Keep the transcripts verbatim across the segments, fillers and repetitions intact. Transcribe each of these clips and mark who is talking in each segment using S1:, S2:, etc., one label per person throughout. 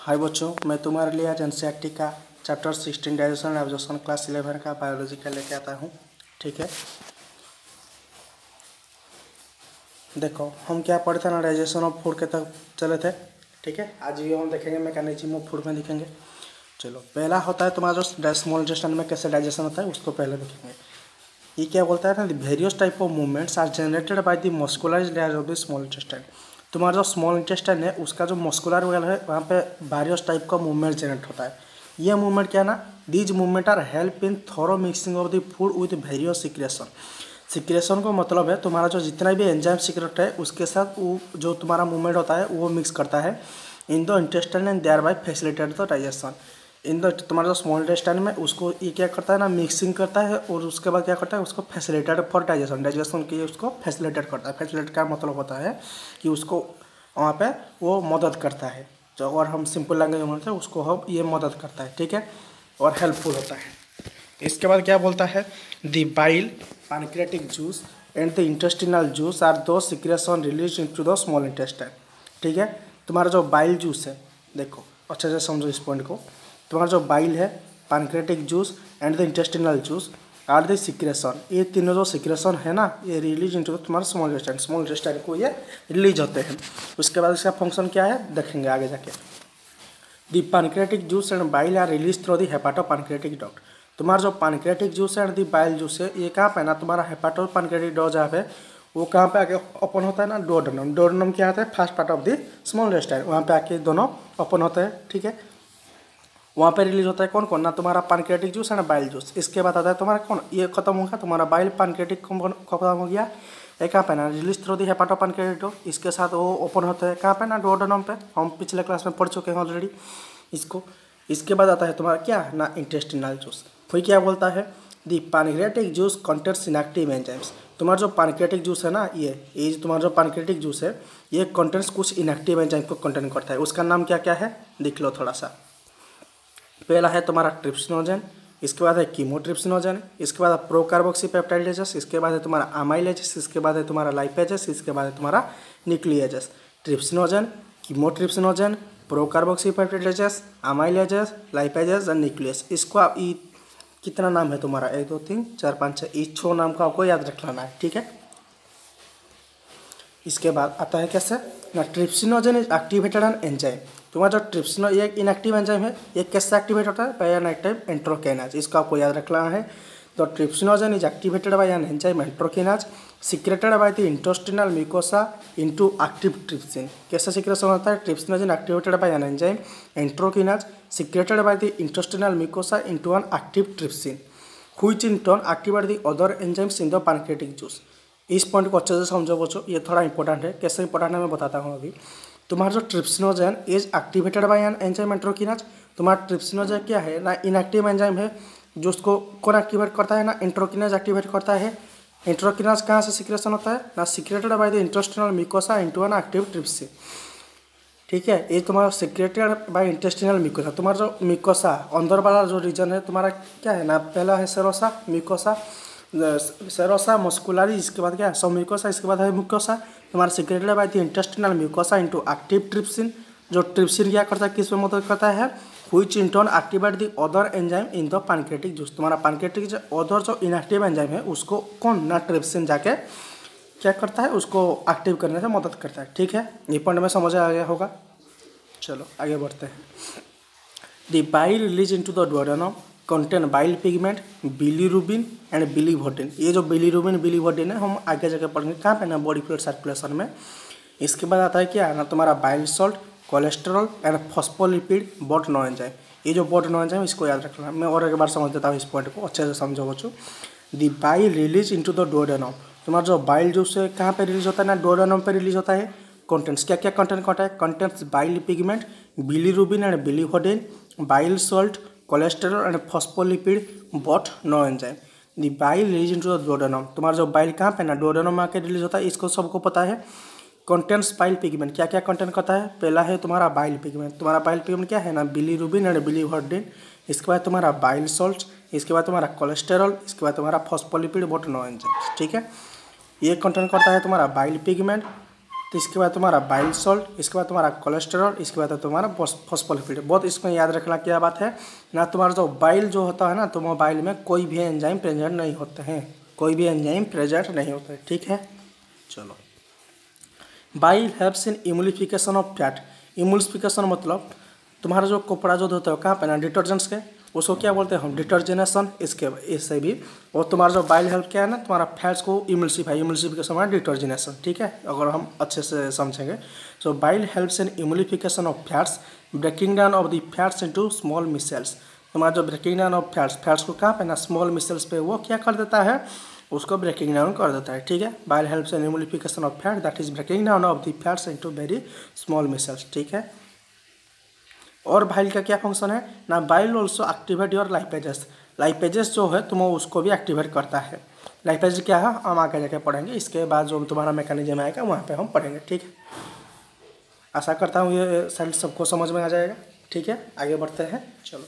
S1: हाय बच्चों, मैं तुम्हारे लिए आज एनसीईआरटी का chapter sixteen digestion absorption class eleven का बायोलॉजी का लेके आता हूँ। ठीक है, देखो हम क्या पढ़े थे ना, डाइजेशन ऑफ फूड के तक चले थे। ठीक है, आज भी हम देखेंगे मैकेनिज्म ऑफ फूड में देखेंगे। चलो, पहला होता है तुम्हारा जो स्मॉल इंटेस्टाइन में कैसे डाइजेशन होता है उसको पहले देखेंगे। ये क्या बोलता है ना, various type of movements are generated by the muscular layer of the small intestine. तुम्हारा जो स्मॉल इंटेस्टाइन है उसका जो मस्कुलर वेल है वहाँ पे वेरियस टाइप का मूवमेंट जनरेट होता है। ये मूवमेंट क्या है ना, these movement are help in thorough mixing of the food with various secretion. Secretion को मतलब है तुम्हारा जो जितना भी एंजाइम सीक्रेट है उसके साथ वो जो तुम्हारा मूवमेंट होता है वो मिक्स करता है in the intestine and thereby facilitate the digestion. In the तुम्हारा जो स्मॉल इंटेस्टाइन में उसको ये क्या करता है ना, मिक्सिंग करता है और उसके बाद क्या करता है उसको फैसिलिटेट फॉर डाइजेशन। डाइजेशन के लिए उसको फैसिलिटेट करता है। फैसिलिटेट का मतलब होता है कि उसको वहाँ पे वो मदद करता है। जो और हम सिंपल लैंग्वेज में बोलते हैं उसको हम ये मदद करता है। ठीक है, और हेल्पफुल होता है। इसके बाद क्या बोलता है, the bile, pancreatic juice and the intestinal juice are दो secretion release into the small intestine. ठीक है, तुम्हारा जो बाइल जूस है, देखो अच्छे से समझो इस पॉइंट को। तुम्हारा जो बाइल है, pancreatic juice and the intestinal juice are the secretion, ये तीनों जो सिक्रेशन है ना, ये रिलीज इनटू तुम्हारा स्मॉल इंटेस्टाइन। स्मॉल इंटेस्टाइन को ये रिलीज होते हैं। उसके बाद इसका फंक्शन क्या है देखेंगे आगे जाके। The pancreatic juice and bile are release through the hepato pancreatic duct. तुम्हारा जो pancreatic juice and the bile juice है ये कहाँ पे ना, तुम्हारा हेपाटो पैनक्रियाटिक डक्ट जहाँ पे वो कहाँ पे आके ओपन होता है ना, डोडेनम। डोडेनम क्या आता है, first part of the small intestine, वहाँ पे आके दोनों ओपन होते हैं। ठीक है, वहाँ पे रिलीज होता है कौन कौन ना, तुम्हारा pancreatic juice and bile juice. इसके बाद आता है तुम्हारा कौन, ये खत्म होगा तुम्हारा बाइल, पैनक्रियाटिक खत्म हो गया। ये कहाँ पे ना, release through the hepato pancreatic duct. इसके साथ वो ओपन होता है कहाँ पे ना, डुओडेनम पे। हम पिछले क्लास में पढ़ चुके हैं ऑलरेडी इसको। इसके बाद आता है तुम्हारा क्या ना, इंटेस्टिनल जूस। फिर क्या बोलता है, the pancreatic juice contains inactive enzymes. तुम्हारा जो पैनक्रियाटिक जूस है ना, ये ये तुम्हारा जो पैनक्रियाटिक जूस है ये कंटेन्स कुछ इनएक्टिव एंजाइम को कंटेन करता है। उसका नाम क्या क्या है देख लो थोड़ा सा। पहला है तुम्हारा ट्रिप्सिनोजन, इसके बाद है कीमोट्रिप्सिनोजन, इसके बाद है प्रोकार्बोक्सीपेप्टाइडेजेस, इसके बाद है तुम्हारा अमाइलेजेस, इसके बाद है तुम्हारा लाइपेजेस, इसके बाद है तुम्हारा nucleases. Trypsinogen, chymotrypsinogen, procarboxypeptidases, amylases, lipases और न्यूक्लियस। इसको आप ई कितना नाम है तुम्हारा, एक दो तीन चार पाँच छः, इस छः नाम का आपको याद रख लेना है। ठीक है, इसके बाद आता है कैसे ना, trypsinogen is activated an enzyme. तुम्हारा जो ट्रिप्सिनो ये इनएक्टिव एंजाइम है, ये कैसे एक्टिवेट होता है, बाय एन एक्टिव एंट्रोकिनाज। इसको आपको याद रखना है। तो trypsinogen is activated by an enzyme enterokinase secreted by the intestinal mucosa into active trypsin. कैसे सिक्रेशन होता है, trypsinogen activated by an enzyme enterokinase secreted by the intestinal mucosa into an active trypsin which in turn activate the other enzymes in the pancreatic juice. इस point को अच्छे से समझो बच्चों, ये थोड़ा इंपॉर्टेंट है। कैसे इंपॉर्टेंट है मैं बताता हूँ अभी। तुम्हारा जो trypsinogen is activated by an enzyme enterokinase. तुम्हारा ट्रिप्सिनोजन क्या है ना, इनएक्टिव एंजाइम है जो उसको कौन एक्टिवेट करता है ना, एंट्रोकिनाज एक्टिवेट करता है। एंट्रोकिनाज कहाँ से सिक्रेशन होता है ना, secreted by the intestinal mucosa into an active trypsin. ठीक है, ये तुम्हारा सिक्रेटेड बाय इंटेस्टिनल म्यूकोसा। तुम्हारा जो म्यूकोसा अंदर वाला जो रीजन है तुम्हारा क्या है ना, पहला है सेरोसा म्यूकोसा, सेरोसा मस्कुलरी, इसके बाद क्या है सब म्यूकोसा, इसके बाद है म्यूकोसा। तुम्हारा secreted by the intestinal mucosa into active trypsin. जो ट्रिप्सिन क्या करता है, किस में मदद करता है, which in turn activate the other enzyme in the pancreatic juice. तुम्हारा पैनक्रियाटिक जो अदर जो इनएक्टिव एंजाइम है उसको कौन ना, ट्रिप्सिन जाके क्या करता है, उसको एक्टिव करने से मदद करता है। ठीक है, ये पॉइंट में समझ आ गया होगा। चलो आगे बढ़ते हैं। The bile release into the duodenum contain bile pigment, bilirubin and biliverdin. ये जो बिलीरुबिन बिलीवर्टिन है हम आगे जाके पढ़ेंगे कहाँ पे ना, बॉडी फ्लूइड सर्कुलेशन में। इसके बाद आता है क्या ना, तुम्हारा bile salt, cholesterol and phospholipid but no enzyme. ये जो बॉट नो एंजाइम इसको याद रखना। मैं और एक बार समझ देता हूँ इस पॉइंट को, अच्छे से समझो बच्चों। The bile release into the duodenum. तुम्हारा जो बाइल जूस है कहाँ पे रिलीज होता है ना, डुओडेनम पे रिलीज होता है। कंटेंट्स क्या क्या कंटेंट करता है, contents bile pigment, bilirubin and biliverdin, bile salt, cholesterol and phospholipid but no enzyme. The bile release into the duodenum. तुम्हारा जो बाइल कहाँ पे ना, डुओडेनम में आके रिलीज होता है, इसको सबको पता है। कंटेंट्स बाइल पिगमेंट, क्या क्या कंटेंट करता है, पहला है तुम्हारा बाइल पिगमेंट। तुम्हारा बाइल पिगमेंट क्या है ना, बिलीरुबिन एंड बिलीवर्टिन। इसके बाद तुम्हारा बाइल सॉल्ट, इसके बाद तुम्हारा कोलेस्ट्रॉल, इसके बाद तुम्हारा फॉस्फोलिपिड बॉट नो एंजाइम। ठीक है, ये कंटेंट करता है तुम्हारा बाइल पिगमेंट, तो इसके बाद तुम्हारा बाइल सॉल्ट, इसके बाद तुम्हारा कोलेस्टेरॉल, इसके बाद तुम्हारा फॉस्फोलिपिड। बहुत इसमें याद रखना क्या बात है ना, तुम्हारा जो बाइल जो होता है ना, तो बाइल में कोई भी एंजाइम प्रेजेंट नहीं होते हैं, कोई भी एंजाइम प्रेजेंट नहीं होते हैं, ठीक है। चलो, bile helps in emulsification of fat. Emulsification मतलब तुम्हारा जो कपड़ा जो धोते हो कहाँ पे ना, डिटर्जेंट्स के, उसको क्या बोलते हैं हम, डिटर्जेनेशन। इसके इससे भी, और तुम्हारा जो बाइल हेल्प क्या है ना, तुम्हारा फैट्स को इम्यूलिफाई, इम्यूलिफिकेशन हमारा डिटर्जेनेशन, ठीक है, अगर हम अच्छे से समझेंगे। So bile helps in emulsification of fats, breaking down of the fats into small micelles. तुम्हारा जो breaking down of fats, fats को कहाँ पे ना, स्मॉल मिसेल्स पे, वो क्या कर देता है, उसको ब्रेकिंग डाउन कर देता है, ठीक है। Bile helps in emulsification of fat, that is breaking down of the fats into very small micelles, ठीक है। और बाइल का क्या फंक्शन है ना, bile also activate your lipases. Lipases जो है तुम उसको भी एक्टिवेट करता है। लाइपेज क्या है हम आगे जाके पढ़ेंगे, इसके बाद जो तुम्हारा मैकेनिज्म आएगा वहाँ पे हम पढ़ेंगे, ठीक है। आशा करता हूँ ये साइड सबको समझ में आ जाएगा, ठीक है। आगे बढ़ते हैं, चलो।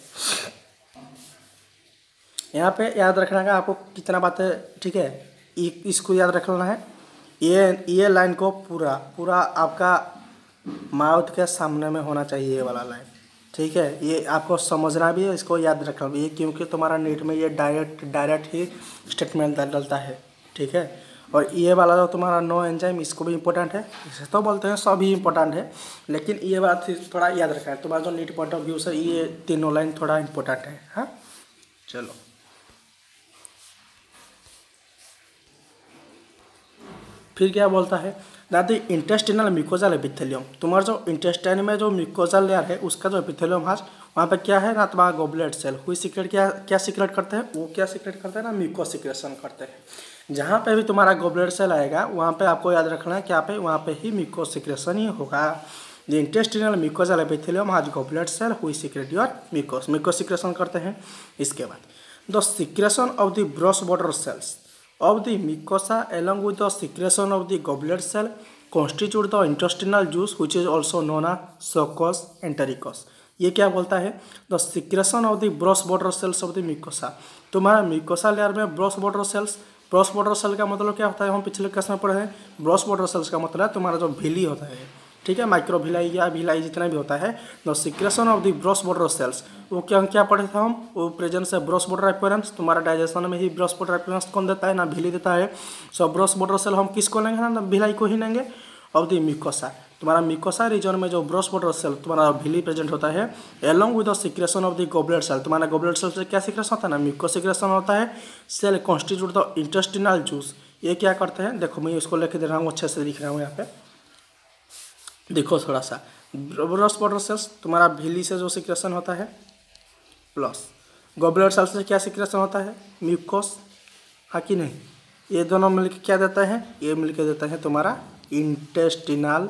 S1: यहाँ पे याद रखना का आपको कितना बात है, ठीक है, इसको याद रखना है। ये ये लाइन को पूरा पूरा आपका माउथ के सामने में होना चाहिए, ये वाला लाइन, ठीक है। ये आपको समझना भी है, इसको याद रखना भी है, क्योंकि तुम्हारा नीट में ये डायरेक्ट डायरेक्ट ही स्टेटमेंट डलता है, ठीक है। और ये वाला जो तुम्हारा नो एंजाइम, इसको भी इम्पोर्टेंट है, इसे तो बोलते हैं सभी इम्पोर्टेंट है, लेकिन ये बात थोड़ा याद रखना है। तुम्हारा जो नीट पॉइंट ऑफ व्यू से ये तीनों लाइन थोड़ा इम्पोर्टेंट है, हाँ। चलो, फिर क्या बोलता है, that the intestinal mucosal epithelium. तुम्हारा जो इंटेस्टाइन में जो म्यूकोजल लेयर है, उसका जो एपिथेलियम है वहाँ पे क्या है ना, तुम्हारा गोबलेट सेल हुई सीक्रेट क्या क्या सीक्रेट करते हैं, वो क्या सीक्रेट करते हैं ना, म्यूको सीक्रेशन करते हैं। जहाँ पे भी तुम्हारा गोबलेट सेल आएगा वहाँ पे आपको याद रखना है क्या पे, वहाँ पे ही म्यूको सीक्रेशन ही होगा। The intestinal mucosal epithelium has goblet cell हुई secrete your mucus, muco secretion करते हैं। इसके बाद the secretion of the brush border cells of the mucosa along with the secretion of the goblet cell constitute the intestinal juice which is also known as succus entericus। ये क्या बोलता है, the secretion of the brush border cells of the mucosa. तुम्हारा mucosa layer में brush border cells, brush border cell का मतलब क्या होता है, हम पिछले क्लास में पढ़े हैं। ब्रॉस बॉर्डर सेल्स का मतलब है तुम्हारा जो विली होता है, ठीक है, माइक्रो विलाई या विलाई जितना भी होता है। The secretion of the brush border cells, वो क्या क्या पढ़े थे हम, वो प्रेजेंस है ब्रॉस बॉर्डर अपीयरेंस। तुम्हारा डाइजेशन में ही ब्रॉस बॉर्डर अपीयरेंस कौन देता है ना, विली देता है। सो ब्रॉस बॉर्डर सेल हम किसको लेंगे ना, विलाई को ही लेंगे। ऑफ द म्यूकोसा, तुम्हारा म्यूकोसा रीजन में जो ब्रॉस बॉर्डर सेल तुम्हारा विली प्रेजेंट होता है, along with the secretion of the goblet cell. तुम्हारा गोबलेट सेल से क्या सिक्रेशन होता है ना, म्यूको सिक्रेशन होता है। Cell constitute the intestinal juice, ये क्या करते हैं, देखो मैं इसको लेके दे रहा हूँ, अच्छे से लिख रहा हूँ यहाँ पे, देखो थोड़ा सा। ब्रॉस बॉर्डर सेल्स तुम्हारा विली से जो सिक्रेशन होता है, प्लस गोबलेट सेल से क्या सिक्रेशन होता है, म्यूकोस, हाँ कि नहीं। ये दोनों मिलकर क्या देता है, ये मिलकर देता है तुम्हारा इंटेस्टिनल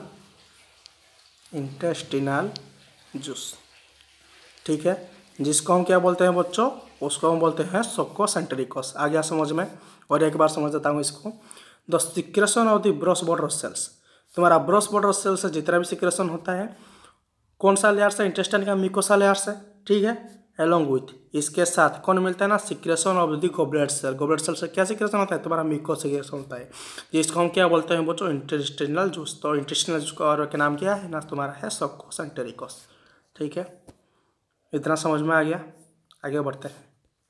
S1: इंटेस्टिनल जूस, ठीक है, जिसको हम क्या बोलते हैं बच्चों, उसको हम बोलते हैं सक्कस एंटेरिकस। आ गया समझ में। और एक बार समझ देता हूँ इसको। The secretion of the brush border cells, तुम्हारा ब्रॉस बॉर्डर सेल से जितना भी सिक्रेशन होता है कौन सा लेयर से, इंटेस्टाइन का म्यूकोसा लेयर से, ठीक है। एलोंग विथ इसके साथ कौन मिलता है ना, secretion of the goblet cell. Goblet cell से क्या सिक्रेशन होता है, तुम्हारा म्यूको सिक्रेशन होता है, जिसको हम क्या बोलते हैं बच्चों, इंटेस्टिनल जूस। तो इंटेस्टिनल जूस का और क्या नाम क्या है ना, तुम्हारा है सक्कस एंटेरिकस, ठीक है। इतना समझ में आ गया, आगे बढ़ते हैं।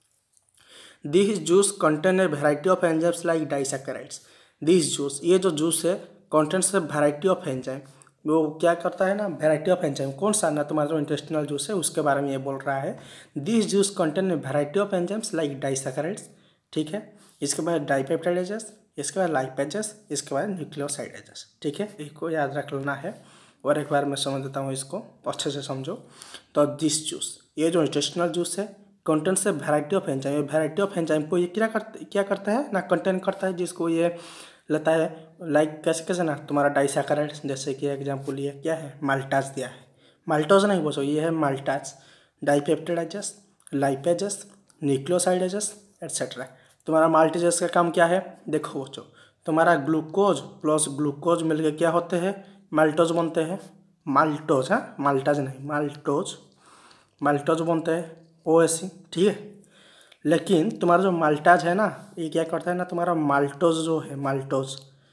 S1: This juice contain a variety of enzymes like disaccharides. This juice, ये जो जूस है contents a variety of enzyme, वो क्या करता है ना, वेराइटी ऑफ एंजाइम। कौन सा ना, तुम्हारा जो इंटेस्टिनल जूस है उसके बारे में ये बोल रहा है। This juice contain a variety of enzymes like disaccharides, ठीक है। इसके बाद डाइपेप्टाइडेजेस, इसके बाद लाइपेजेस, इसके बाद न्यूक्लियोसाइडेजेस, ठीक है। इसको याद रख लेना है। और एक बार मैं समझ देता हूँ, इसको अच्छे से समझो। तो दिस जूस, ये जो इंटेस्टिनल जूस है कंटेंट से वेराइटी ऑफ एंजाइम, ये वेराइटी ऑफ एंजाइम को ये क्या करता क्या करता है ना, कंटेन करता है, जिसको ये लेता है। लाइक कैसे कैसे ना, तुम्हारा डाइसैकेराइड्स, जैसे कि एग्जाम्पल ये क्या है, माल्टाज दिया है, माल्टोज नहीं बोलो, ये है माल्टाज, डाइपेप्टाइडेजेस, लाइपेजेस, न्यूक्लियोसाइडेजेस एटसेट्रा। तुम्हारा माल्टेजेस का काम क्या है, देखो बच्चों, तुम्हारा ग्लूकोज प्लस ग्लूकोज मिलकर क्या होते हैं, माल्टोज बनते हैं। माल्टोज, हाँ, माल्टाज नहीं, माल्टोज, माल्टोज बनते हैं, ओ एस सी, ठीक है। लेकिन तुम्हारा जो माल्टाज है ना, ये क्या करता है ना, तुम्हारा माल्टोज जो है, माल्टोज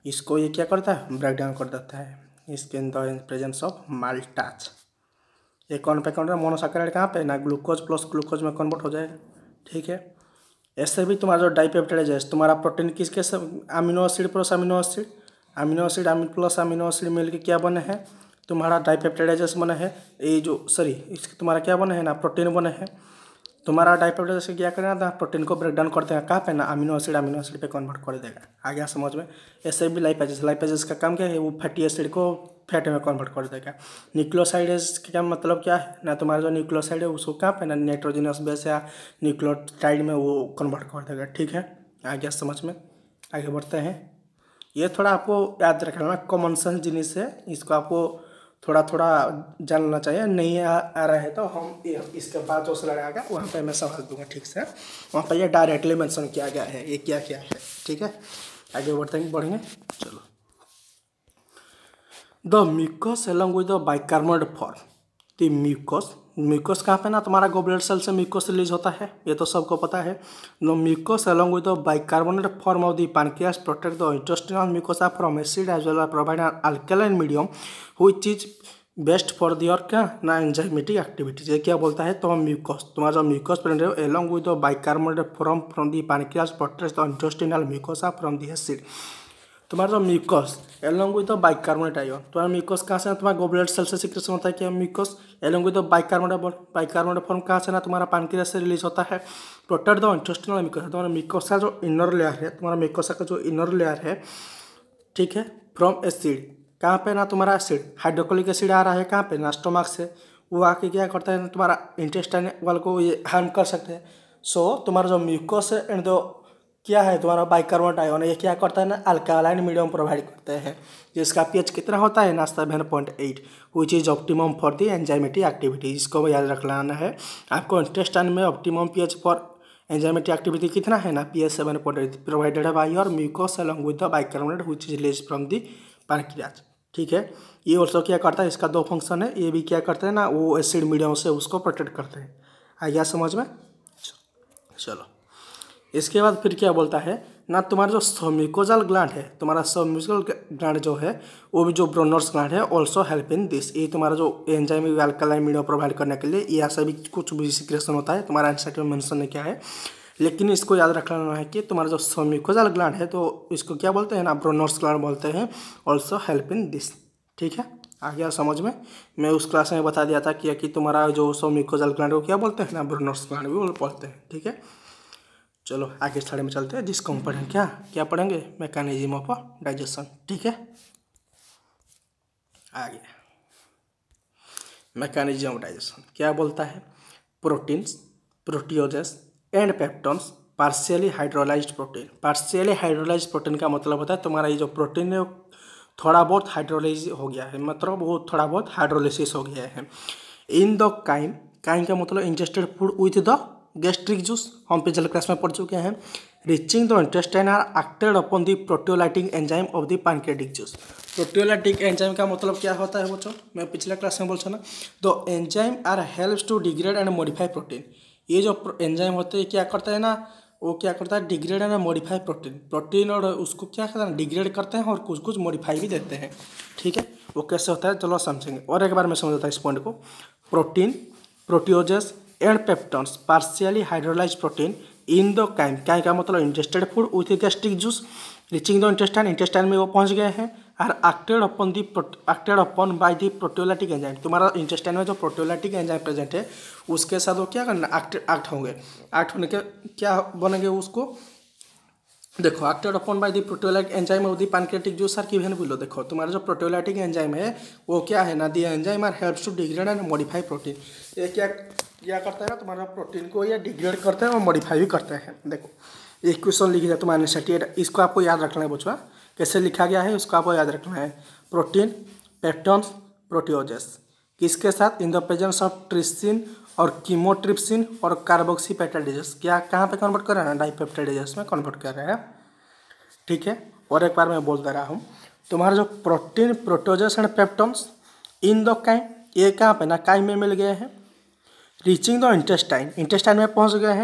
S1: इसको ये क्या करता है, ब्रेक डाउन कर देता है इसके in the presence of maltase. ये कौन पे कौन मोनोसैकेराइड कहाँ पे ना, ग्लूकोज प्लस ग्लूकोज में कन्वर्ट हो जाएगा। ठीक है, ऐसे भी तुम्हारा जो डाइपेप्टाइड है, तुम्हारा प्रोटीन किसके amino acid plus amino acid, amino acid amino plus amino acid मिलकर क्या बने हैं, तुम्हारा डाइपेप्टाइडेज बने हैं। ये जो सॉरी इसके तुम्हारा क्या बने हैं ना, प्रोटीन बने हैं। तुम्हारा डाइपेप्टाइडेज क्या करेगा ना, प्रोटीन को ब्रेक डाउन कर देगा कहाँ पे ना, अमीनो एसिड अमीनो एसिड पे कन्वर्ट कर देगा। आ गया समझ में। ऐसे भी लाइपेजेस, लाइपेजेस का काम क्या है, वो फैटी एसिड को फैट में कन्वर्ट कर देगा। न्यूक्लियोसाइडेज का क्या मतलब क्या है ना, तुम्हारा जो न्यूक्लियोसाइड है उसको कहाँ पे ना, नाइट्रोजनस बेस या न्यूक्लियोटाइड में वो कन्वर्ट कर देगा। ठीक है, आ गया समझ में। आगे बढ़ते हैं। ये थोड़ा आपको याद रखना, कॉमन सेंस जिनिस है, इसको आपको थोड़ा थोड़ा जानना चाहिए। नहीं आ, आ रहा है तो हम इसके बाद जो स्लाइड आएगा वहाँ पे मैं सवाल दूंगा ठीक से। वहाँ पे ये डायरेक्टली मेंशन किया गया है ये क्या क्या है। ठीक है, आगे बढ़ते बढ़ेंगे। चलो, the mucus along with the bicarbonate form, the mucus, mucus कहाँ पे ना, तुम्हारा गोब्लेट सेल से म्यूकस रिलीज होता है, ये तो सबको पता है। The mucus along with the bicarbonate form of the pancreas protect the intestinal mucosa from acid as well as provide an alkaline medium which is best for their क्या ना एंजाइमेटिक एक्टिविटीज। ये क्या बोलता है, तो म्यूकस, तुम्हारा जो mucus present है along with the bicarbonate form from the pancreas protect the intestinal mucosa from the acid. तुम्हारा जो mucus along with the bicarbonate ion, तुम्हारा म्यूकस कहाँ से ना, तुम्हारा गोब्लेट सेल से सीक्रेशन होता है क्या, mucus along with the bicarbonate, bicarbonate form कहाँ से ना, तुम्हारा पैनक्रियास से रिलीज होता है। प्रोटेक्ट द इंटेस्टिनल म्यूकोसा, तुम्हारा म्यूकोसा जो इनर लेयर है, तुम्हारा म्यूकोसा का जो इनर लेयर है, ठीक है, फ्रॉम एसिड, कहाँ पे ना, तुम्हारा एसिड हाइड्रोक्लोरिक एसिड आ रहा है कहाँ पे ना, स्टोमक से, वो आके क्या करता है ना, तुम्हारा इंटेस्टाइन वाल को ये हार्म कर सकते हैं। सो so, तुम्हारा जो म्यूकस है एंड जो क्या है तुम्हारा बाइकार्बोनेट आयन, ये क्या करता है ना, अल्कालाइन मीडियम प्रोवाइड करते हैं, जिसका पीएच कितना होता है ना, seven point eight, which is optimum for the enzymatic activity. इसको याद रख लेना है आपको, इंटेस्टाइन में optimum pH for enzymatic activity कितना है ना, pH seven point eight provided by your mucus along with the bicarbonate which is release from the pancreas. ठीक है, ये ऑल्सो क्या करता है, इसका दो फंक्शन है, ये भी क्या करते हैं ना, वो एसिड मीडियम से उसको प्रोटेक्ट करते हैं। आ गया समझ में। चलो, इसके बाद फिर क्या बोलता है ना, तुम्हारा जो सबम्यूकोजल ग्लैंड है, तुम्हारा सबम्यूकोजल ग्लैंड जो है वो भी जो ब्रोनर्स ग्लैंड है ऑल्सो हेल्प इन दिस। ये तुम्हारा जो एंजाइम अल्कलाइन मीडियम प्रोवाइड करने के लिए यहाँ से भी कुछ भी सिक्रेशन होता है, तुम्हारा एंसाइट में मेंशन नहीं क्या है, लेकिन इसको याद रखना है कि तुम्हारा जो सबम्यूकोजल ग्लैंड है तो इसको क्या बोलते हैं ना, ब्रोनर्स ग्लैंड बोलते हैं, ऑल्सो हेल्प इन दिस। ठीक है, आ गया समझ में। मैं उस क्लास में बता दिया था कि, कि तुम्हारा जो सबम्यूकोजल ग्लैंड को क्या बोलते हैं ना, ब्रोनर्स ग्लैंड भी बोलते हैं। ठीक है, चलो आगे स्टडी में चलते हैं, जिसको हम पढ़ेंगे क्या क्या पढ़ेंगे, मैकेनिज्म ऑफ डाइजेशन। ठीक है, आगे मैकेनिज्म ऑफ डाइजेशन क्या बोलता है, proteins, proteoses and peptones partially hydrolysed protein. Partially hydrolysed protein का मतलब होता है तुम्हारा ये जो प्रोटीन है थोड़ा बहुत हाइड्रोलाइज हो गया है, मतलब वो थोड़ा बहुत हाइड्रोलिसिस हो गया है। इन द काइम, काइम का मतलब ingested food with the gastric juice, हम पिछले क्लास में पढ़ चुके हैं। Reaching the intestine are acted upon the proteolytic enzyme of the pancreatic juice. Proteolytic enzyme का मतलब क्या होता है बच्चों, मैं पिछले क्लास में बोलता ना, तो enzyme are helps to degrade and modify protein. ये जो एंजाइम होते हैं क्या करता है ना, वो क्या करता है, degrade and modify protein, protein और उसको क्या करता है, डिग्रेड करते हैं और कुछ कुछ मॉडिफाई भी देते हैं। ठीक है, वो कैसे होता है चलो समझेंगे, और एक बार मैं समझाता हूँ इस पॉइंट को। Protein, proteoses and peptones partially hydrolysed protein in the chyme, chyme का मतलब ingested food with gastric juice, reaching the intestine, intestine में वो पहुंच गए हैं, are acted upon the acted upon by the proteolytic enzyme. तुम्हारा intestine में जो प्रोटियोलाइटिक एंजाइम प्रेजेंट है उसके साथ वो क्या करना, एक्ट एक्ट होंगे, एक्ट होने के क्या बनेंगे उसको, देखो acted upon by the proteolytic enzyme of the pancreatic juice are given below. देखो तुम्हारा जो प्रोटियोलाइटिक एंजाइम है वो क्या है ना, the enzyme are helps to degrade and modify protein. ये क्या क्या करता है ना, तुम्हारा प्रोटीन को ये डिग्रेड करते हैं और मॉडिफाई भी करते हैं। देखो एक क्वेश्चन लिख दिया तुम्हारे सर्टिफिकेट, इसको आपको याद रखना है बच्चों, कैसे लिखा गया है उसको आपको याद रखना है। प्रोटीन, पेप्टोन्स, प्रोटियोजेस किसके साथ, in the presence of trypsin और कीमोट्रिप्सिन और कार्बोक्सीपेप्टाइडेज, क्या कहाँ पे कन्वर्ट कर रहे हैं, डाइपेप्टाइडेज में कन्वर्ट कर रहे हैं। ठीक है, और एक बार मैं बोल दे रहा हूँ, तुम्हारा जो protein, proteoses and peptones in the chyme, ये कहाँ पे ना, काइम में मिल गए हैं। रीचिंग द इंटेस्टाइन, इंटेस्टाइन में पहुँच गए हैं,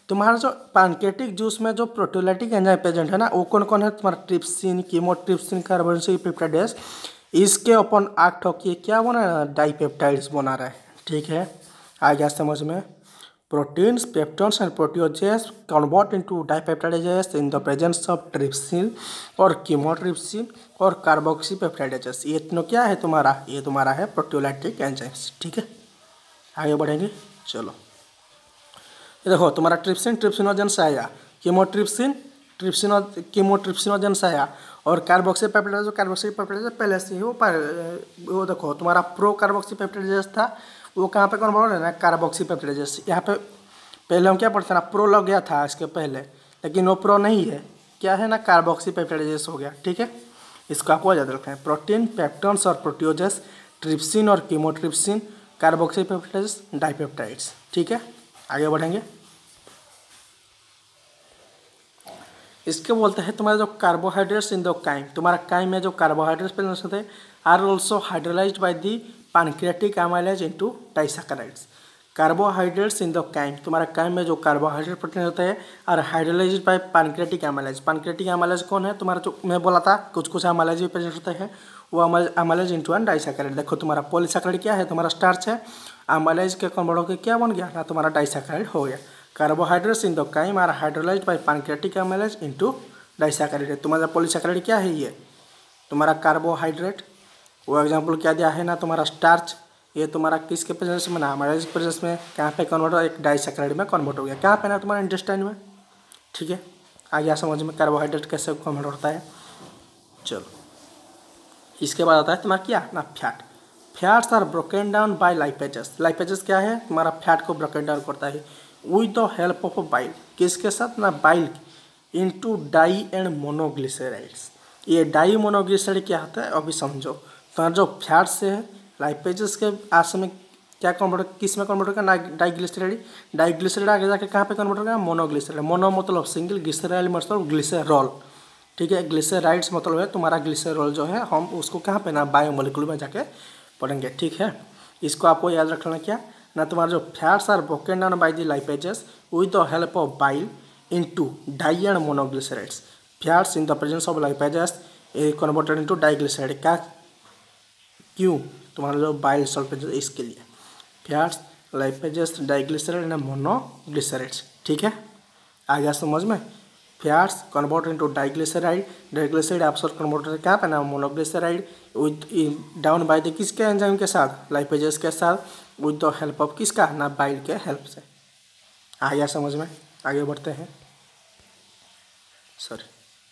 S1: तुम्हारा जो पैनकेटिक जूस में जो प्रोटियोलाइटिक एंजाइम प्रेजेंट है ना, वो कौन कौन है? तुम्हारा ट्रिप्सिन, कीमोट्रिप्सिन, कार्बोक्सी पेप्टाइडेज। इसके अपन एक्ट होके क्या बना रहा है? डाइपेप्टाइड्स बना रहा है। ठीक है, आ गया समझ में? Proteins, peptones and proteoses convert into dipeptidases in the presence of trypsin और कीमोट्रिप्सिन और कार्बोक्सी पेप्टाइडेजेस। ये तीनों क्या है तुम्हारा? ये तुम्हारा है प्रोटियोलाइटिक एंजाइम्स। ठीक है, आगे बढ़ेंगे। चलो ये देखो, तुम्हारा ट्रिप्सिन ट्रिप्सिनोजन से आया, कीमोट्रिप्सिन ट्रिप्सिनो कीमोट्रिप्सिनोजन से आया, और कार्बोक्सी पेप्टाइडेज कार्बोक्सी पेप्टाइडेज पहले से ही वो पर वो देखो तुम्हारा प्रो कार्बोक्सी पेप्टाइडेज था, वो कहाँ पे कन्वर्ट है ना? Carboxy peptidase. यहाँ पे पहले हम क्या पढ़ते ना? प्रो लग गया था इसके पहले, लेकिन वो प्रो नहीं है, क्या है ना? कार्बोक्सी पेप्टाइडेज हो गया। ठीक है, इसको आपको याद रखना है। प्रोटीन, पेप्टोन्स और प्रोटियोजेस, ट्रिप्सिन और कीमोट्रिप्सिन, कार्बोक्सी पेप्टाइडेज, डाइपेप्टाइड्स। ठीक है, आगे बढ़ेंगे। इसके बोलते हैं तुम्हारे जो कार्बोहाइड्रेट्स इन द काइम, तुम्हारा काइम में जो कार्बोहाइड्रेट्स प्रेजेंट होते हैं are also hydrolysed by the pancreatic amylase into disaccharides. Carbohydrates in the chyme, तुम्हारा काइम में जो कार्बोहाइड्रेट प्रोटीन होते हैं और hydrolysed by pancreatic amylase. Pancreatic amylase कौन है? तुम्हारा जो मैं बोला था कुछ कुछ एमाइलेज भी प्रेजेंट होते हैं, वो एमाइलेज इनटू एन डाइसैकेराइड। देखो तुम्हारा पॉलीसैकेराइड क्या है? तुम्हारा स्टार्च है, एमाइलेज के कन्वर्ट होकर क्या बन गया ना? तुम्हारा डाइसैकेराइड हो गया। Carbohydrates in the chyme are hydrolysed by pancreatic amylase into disaccharide. तुम्हारा पॉलीसैकेराइड क्या है? ये तुम्हारा कार्बोहाइड्रेट, वो एग्जांपल क्या दिया है ना? तुम्हारा स्टार्च। ये तुम्हारा किसके प्रेजेंस में ना? एमाइलेज प्रेजेंस में कहाँ पे कन्वर्ट हो? एक डाइसैकेराइड में कन्वर्ट हो गया। कहाँ पे ना? तुम्हारा इंटेस्टाइन में। ठीक है, आ गया समझ में कार्बोहाइड्रेट कैसे कन्वर्ट होता है। चलो इसके बाद आता है तुम्हारा क्या ना? Fat. Fats are broken down by lipases. Lipases क्या है? तुम्हारा फैट को ब्रोकन डाउन करता है with the help of bile. किसके साथ ना? Bile into di and monoglycerides. ये डाई मोनोग्लिसराइड क्या होता है अभी समझो। तो जो फैट्स है लाइपेजेस के आस में क्या कन्वर्ट, किस में कन्वर्ट होगा? डाइग्लिसराइड। डाइग्लिसराइड आगे जाके कहाँ पे कन्वर्ट होगा? मोनोग्लिसराइड। मोनो मतलब सिंगल, ग्लिसराइड मतलब ग्लिसरॉल। ठीक है, ग्लिसराइड्स मतलब है तुम्हारा ग्लिसरॉल जो है, हम उसको कहाँ पे ना? बायोमोलिक्यूल में जाके पढ़ेंगे। ठीक है, इसको आपको याद रखना क्या ना? तुम्हारा जो fats are broken down by the lipases with the help of bile into di and monoglycerides. Fats in the presence of lipases converted into diglyceride. क्या क्यों? तुम्हारा जो बाइल सल्फेट इसके लिए fats, lipases, diglyceride and monoglycerides. ठीक है, आ गया समझ में? Fats convert into diglyceride, diglyceride आपस कन्वर्टेड क्या पे ना? Monoglyceride with down by the किसके एंजाइम के साथ? लाइपेजेस के साथ विद द हेल्प ऑफ किसका ना? बाइल के हेल्प से। आ गया समझ में? आगे बढ़ते हैं। सॉरी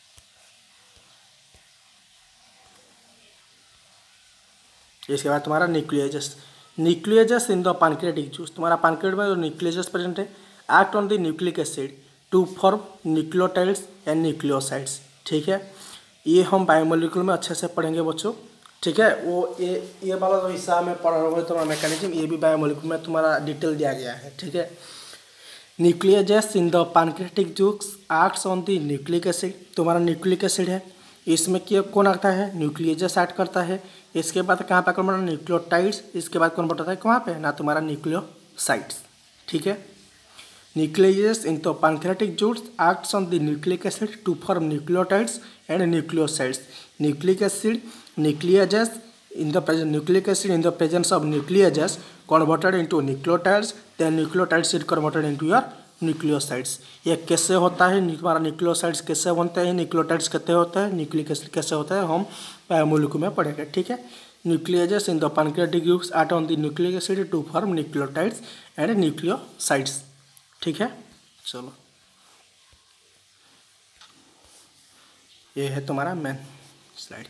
S1: इसके बाद तुम्हारा nucleases. Nucleases in the pancreatic juice. तुम्हारा पैनक्रियाट में जो न्यूक्लियोजेस प्रेजेंट है act on the nucleic acid to form nucleotides and nucleosides. ठीक है, ये हम बायोमोलिक्यूल में अच्छे से पढ़ेंगे बच्चों। ठीक है, वो ये ये वाला जो हिस्सा में पढ़ रहा हूँ तुम्हारा मैकेनिज्म, ये भी बायोमोलिक्यूल में तुम्हारा डिटेल दिया गया है। ठीक है, nucleases in the pancreatic juice acts on the nucleic acid. तुम्हारा न्यूक्लिक एसिड है, इसमें क्या कौन आता है? न्यूक्लियोजेस ऐड करता है। इसके बाद कहाँ पे कन्वर्ट? न्यूक्लियोटाइड्स। इसके बाद कन्वर्ट होता है कहाँ पे ना? तुम्हारा न्यूक्लियोसाइड्स। ठीक है, nucleases in the pancreatic juice acts on the nucleic acid to form nucleotides and nucleosides. Nucleic acid, nucleases in the present nucleic acid in the presence of nucleases converted into nucleotides, then nucleotides is converted into your nucleosides। ये कैसे होता है? हमारा nucleosides कैसे बनते हैं? Nucleotides कैसे होता है? न्यूक्लिक एसिड कैसे होता है? हम बायोमोलिक्यूल में पढ़ेंगे। ठीक है, nucleases in the pancreatic juice act on the nucleic acid to form nucleotides and nucleosides. ठीक है, चलो ये है तुम्हारा मेन स्लाइड।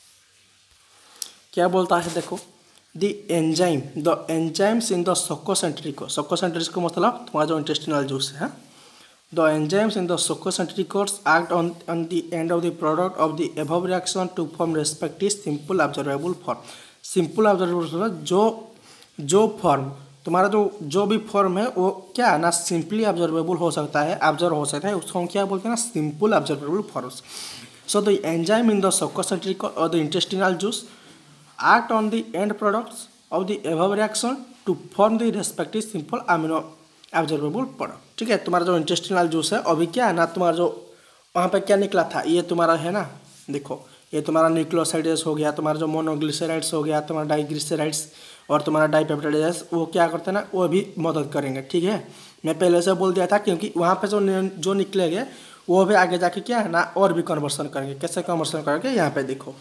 S1: क्या बोलता है देखो, the enzyme the enzymes in the succus entericus. Succus entericus मतलब तुम्हारा जो इंटेस्टिनल जूस है। The enzymes in the succus entericus act on on the end of the product of the above reaction to form respective simple absorbable form. Simple absorbable जो जो form तुम्हारा जो जो भी फॉर्म है वो क्या है ना? सिंपली ऑब्जर्वेबल हो सकता है, ऑब्जर्व हो सकता है, उसको हम क्या बोलते हैं ना? Simple absorbable forms. So the enzyme in the succus entericus और the intestinal juice act on the end products of the above reaction to form the respective simple amino absorbable पढ़ो। ठीक है, तुम्हारा जो इंटेस्टिनल जूस है अभी क्या है ना, तुम्हारा जो वहाँ पे क्या निकला था, ये तुम्हारा है ना, देखो ये तुम्हारा न्यूक्लियोसाइडेज हो गया, तुम्हारा जो मोनोग्लिसराइड्स हो गया, तुम्हारा डाइग्लिसराइड्स और तुम्हारा डाइपेप्टाइडेज, वो क्या करते हैं ना, वो भी मदद करेंगे। ठीक है, मैं पहले से बोल दिया था, क्योंकि वहाँ पे जो जो निकलेंगे वो भी आगे जाके क्या है ना और भी कन्वर्सन करेंगे। कैसे कन्वर्सन करेंगे, यहाँ पे देखो,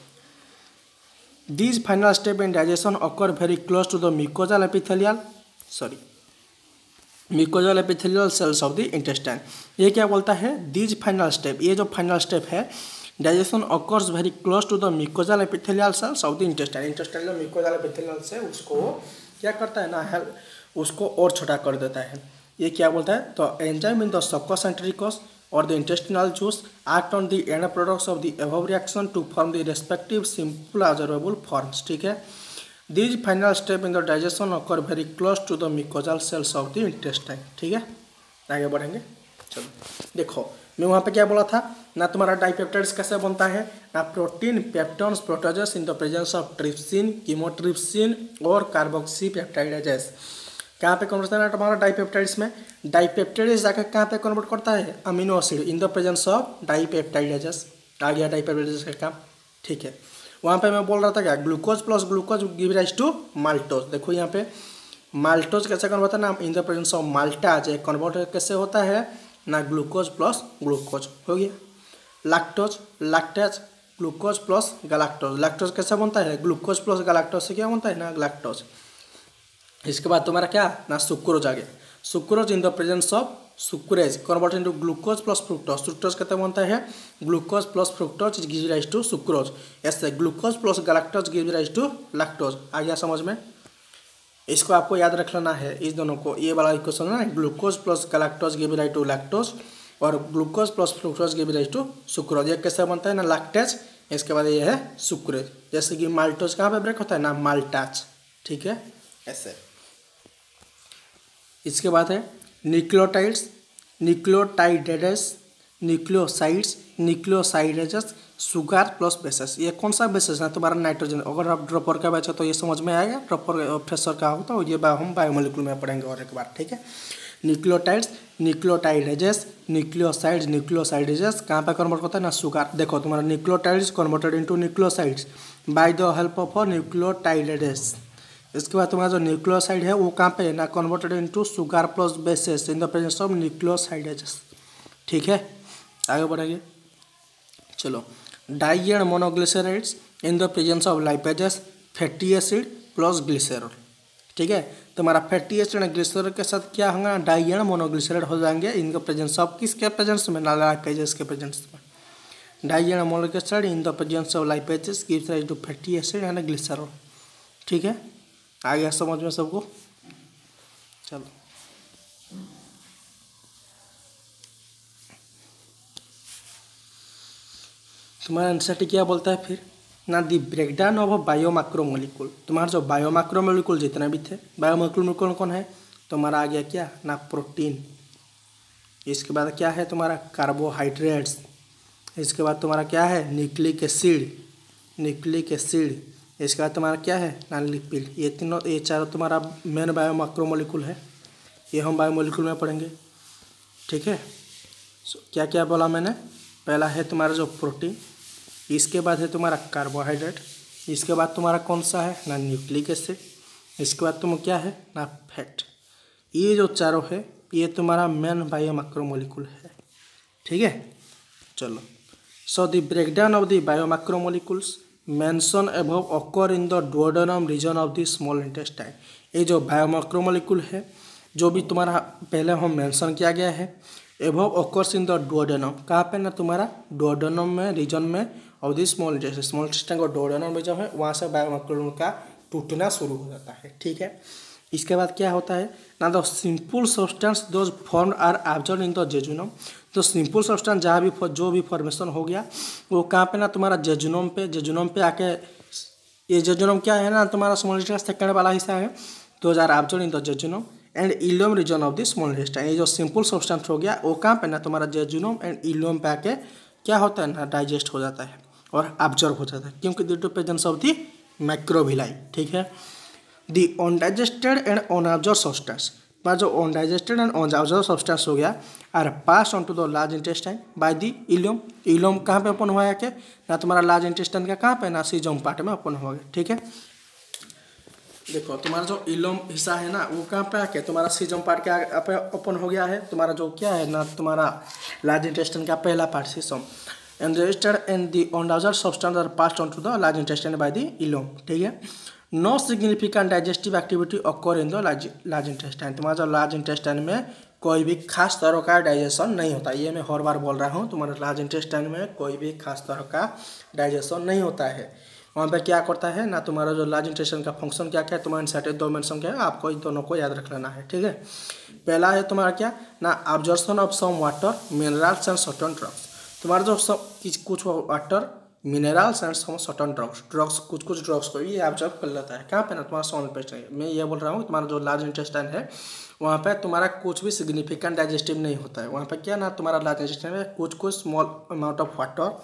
S1: these final step in digestion occur very close to the mucosal epithelial sorry mucosal epithelial cells of the intestine. ये क्या बोलता है, दीज फाइनल स्टेप, ये जो फाइनल स्टेप है digestion occurs very close to the mucosal epithelial cells of the intestine. Intestine जो mucosal epithelial से उसको क्या करता है ना, है उसको और छोटा कर देता है। ये क्या बोलता है, तो enzyme in the succus entericus or the intestinal juice act on the end products of the above reaction to form the respective simple observable forms। ठीक है, these final step in the digestion occur very close to the mucosal cells of the intestine। ठीक है, आगे बढ़ेंगे। चलो देखो, मैं वहाँ पे क्या बोला था ना, तुम्हारा डाइपेप्टाइड्स कैसे बनता है ना, protein peptones proteoses in the presence of trypsin, chymotrypsin और कार्बोक्सी पेप्टाइडेजेस। कहाँ पे कन्वर्ट करना है तुम्हारा डाइपेप्टाइड्स में, डाइपेप्टाइड्स जाकर कहाँ पे कन्वर्ट करता है, amino acid in the presence of dipeptidases. आ गया डाइपेप्टाइडेस का काम। ठीक है, वहाँ पे मैं बोल रहा था क्या, glucose plus glucose give rise to maltose. देखो यहाँ पे माल्टोज कैसे कन्वर्ट होता है ना, in the presence of maltase convert कैसे होता है ना, ग्लूकोज प्लस ग्लूकोज हो गया। Lactose lactase glucose plus galactose, lactose कैसे बनता है, ग्लूकोज प्लस गैलेक्टोज से क्या बनता है ना, लैक्टोज। इसके बाद तुम्हारा क्या ना, सुक्रोज आ गया, sucrose in the presence of sucrase convert into glucose plus fructose. Fructose कैसे बनता है, glucose plus fructose give rise to sucrose. ऐसे glucose plus galactose give rise to lactose. आ गया समझ में, इसको आपको याद रख लेना है, इस दोनों को, ये वाला इक्वेशन है, glucose plus galactose give rise to lactose और glucose plus fructose give rise to sucrose. ये कैसे बनता है ना, लैक्टेज, इसके बाद ये है सुक्रेज। जैसे कि माल्टोज कहाँ पे ब्रेक होता है ना, माल्टाज। ठीक है, ऐसे। इसके बाद है nucleotides, nucleotidase, nucleosides, nucleosidases, sugar plus bases. ये कौन सा बेसेस है तुम्हारा, नाइट्रोजन। अगर आप ड्रॉपर का बैच है तो ये समझ में आएगा, ड्रॉपर फ्रेशर का हो तो ये हम बायोमोलिक्यूल में पढ़ेंगे और एक बार। ठीक है, न्यूक्लियोटाइड्स, न्यूक्लियोटाइडेजेस, न्यूक्लियोसाइड्स, न्यूक्लियोसाइडेजेस कहाँ पे कन्वर्ट होता है ना, सुगर। देखो तुम्हारा nucleotides converted into nucleosides by the help of a nucleotidase. इसके बाद तुम्हारा जो न्यूक्लियोसाइड है वो कहाँ पे है ना, converted into sugar plus bases in the presence of nucleosidases. ठीक है, आगे बढ़ेंगे। चलो, di and monoglycerides in the presence of lipases, fatty acid plus glycerol. ठीक है, तुम्हारा फैटी एसिड एंड ग्लिसरॉल के साथ क्या होगा, डाई एंड मोनोग्लिसराइड हो जाएंगे इन द प्रेजेंस ऑफ किसके प्रेजेंस में ना, लाइपेजेस के प्रेजेंस में। Di and monoglyceride in the presence of lipases gives rise to fatty acid and glycerol. ठीक है, आ गया समझ में सबको। चलो तुम्हारा आंसर क्या बोलता है फिर ना, दी ब्रेकडाउन ऑफ बायोमैक्रोमोलिक्यूल। तुम्हारा जो बायोमैक्रोमोलिक्यूल जितने भी थे, बायोमैक्रोमोलिक्यूल कौन है, तुम्हारा आ गया क्या ना, प्रोटीन। इसके बाद क्या है तुम्हारा, कार्बोहाइड्रेट्स। इसके बाद तुम्हारा क्या है, न्यूक्लिक एसिड, न्यूक्लिक एसिड। इसके बाद तुम्हारा क्या है ना, लिपिड। ये तीनों, ये चारों तुम्हारा मेन बायोमैक्रोमोलिक्यूल है, ये हम बायोमोलिक्यूल में पढ़ेंगे। ठीक है, so, क्या क्या बोला मैंने, पहला है तुम्हारा जो प्रोटीन, इसके बाद है तुम्हारा कार्बोहाइड्रेट, इसके बाद तुम्हारा कौन सा है ना, न्यूक्लिक एसिड, इसके बाद तुम क्या है ना, फैट। ये जो चारों है ये तुम्हारा मेन बायोमैक्रोमोलिक्यूल है। ठीक है, चलो, so the breakdown of the biomacromolecules mention above occur in the duodenum region of the small intestine. ये जो बायोमैक्रोमोलिक्यूल है जो भी तुम्हारा पहले हम मेंशन किया गया है, above occurs in the duodenum, कहाँ पे ना तुम्हारा डुओडेनम में, रीजन में of the small intestine. Small intestine का डुओडेनम रीजन है, वहाँ से बायोमैक्रोमोलिक्यूल का टूटना शुरू हो जाता है। ठीक है, इसके बाद क्या होता है ना, the simple substance those form are absorb in the jejunum. तो सिंपल सब्सटेंस जहाँ भी जो भी फॉर्मेशन हो गया वो कहाँ पे ना, तुम्हारा जेजुनम पे, जेजुनम पे आके, ये जेजुनम क्या है ना, तुम्हारा स्मॉल इंटेस्टाइन सेकंड वाला हिस्सा है, those are absorb in the jejunum and ileum region of the small intestine. ये जो सिंपल सब्सटेंस हो गया वो कहाँ पे ना, तुम्हारा जेजुनम एंड इलियम पे आके क्या होता है ना, डाइजेस्ट हो जाता है और एब्जॉर्ब हो जाता है, क्योंकि due to presence of the macrovilli. ठीक है, the undigested and unabsorb substance तुम्हारा जो अनडाइजेस्टेड एंड अनअब्जॉर्ब्ड सब्सटेंस हो गया are pass on to the large intestine by the ileum. Ileum कहाँ पे ओपन हुआ है क्या, ना तुम्हारा लार्ज इंटेस्टाइन का कहाँ पे, ना सीजम पार्ट में ओपन हुआ है। ठीक है, देखो तुम्हारा जो इलोम हिस्सा है ना वो कहाँ पे आके तुम्हारा सीजम पार्ट के ओपन हो गया है। तुम्हारा जो क्या है ना तुम्हारा लार्ज इंटेस्टाइन का पहला part caecum and registered and the undigested substance are passed on to the large intestine by the ileum. ठीक है, no significant digestive activity occur in the large large intestine. तुम्हारा जो लार्ज इंटेस्टाइन में कोई भी खास तरह का डाइजेशन नहीं होता। ये मैं हर बार बोल रहा हूँ, तुम्हारे लार्ज इंटेस्टाइन में कोई भी खास तरह का डाइजेशन नहीं होता है। वहाँ पे क्या करता है ना तुम्हारा जो लार्ज इंटेस्टाइन का फंक्शन क्या क्या है, तुम्हारा इंसर्टेड दो मेंशन क्या है, आपको इन दोनों को याद रख लेना है। ठीक है, पहला है तुम्हारा क्या ना absorption of some water minerals and certain drugs. तुम्हारा जो सब कुछ water minerals and some certain drugs drugs कुछ कुछ ड्रग्स को ये ऑब्जर्व कर लेता है। कहाँ पे ना तुम्हारा सॉन पेस्ट है। मैं ये बोल रहा हूँ तुम्हारा जो लार्ज इंटेस्टाइन है वहाँ पे तुम्हारा कुछ भी सिग्निफिकेंट डाइजेस्टिव नहीं होता है। वहाँ पे क्या ना तुम्हारा लार्ज इंटेस्टाइन में कुछ कुछ स्मॉल अमाउंट ऑफ वाटर,